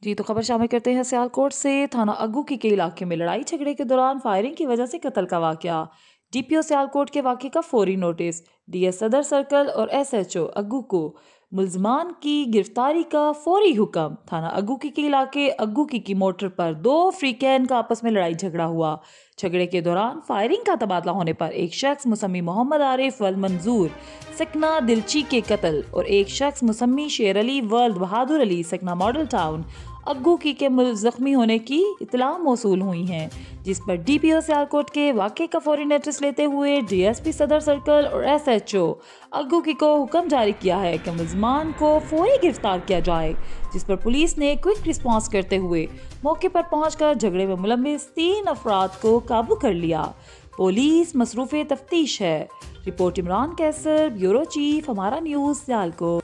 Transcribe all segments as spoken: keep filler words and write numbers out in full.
जी तो खबर शामिल करते हैं सियालकोट से। थाना अग्गू की के इलाके में लड़ाई झगड़े के दौरान फायरिंग की वजह से कत्ल का वाकया। डीपीओ सियालकोट के वाकये का फौरी नोटिस। डीएस सदर सर्कल और एसएचओ अग्गू को मुलजमान की गिरफ्तारी का फौरी हुक्म। थाना अग्गू की के इलाके अग्गू की, की मोटर पर दो फ्रीकैन का आपस में लड़ाई झगड़ा हुआ। झगड़े के दौरान फायरिंग का तबादला होने पर एक शख्स मुसम्मी मोहम्मद आरिफ वल मंजूर सकना दिलची के कत्ल और एक शख्स मुसम्मी शेर अली वर्ल्ड बहादुर अली सकना मॉडल टाउन अग्गू की के जख्मी होने की इतला मौसूल हुई हैं, जिस पर डीपीओ सियालकोट के वाक़े का फौरी नोटिस लेते हुए डीएसपी सदर सर्कल और एसएचओ अग्गू की को हुक्म जारी किया है कि मुलजमान को फौरी गिरफ्तार किया जाए, जिस पर पुलिस ने क्विक रिस्पांस करते हुए मौके पर पहुंचकर झगड़े में मुलविस तीन अफराद को काबू कर लिया। पुलिस मसरूफ़ तफ्तीश है। Report Imran Kaiser, bureau chief, Humara news, Sialkot.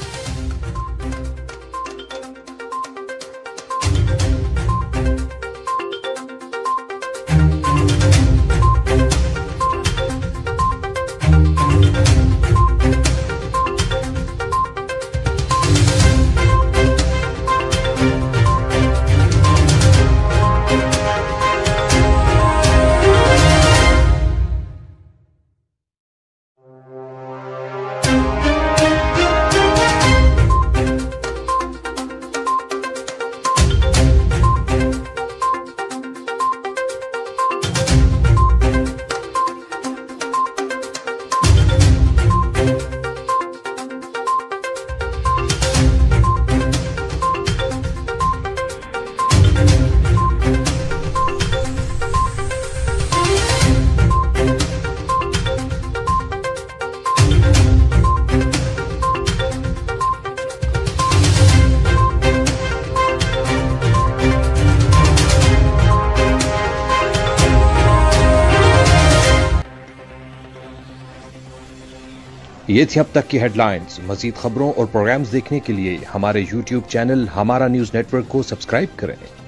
ये थी अब तक की हेडलाइंस। मजीद खबरों और प्रोग्राम्स देखने के लिए हमारे YouTube channel Humara news network को सब्सक्राइब करें।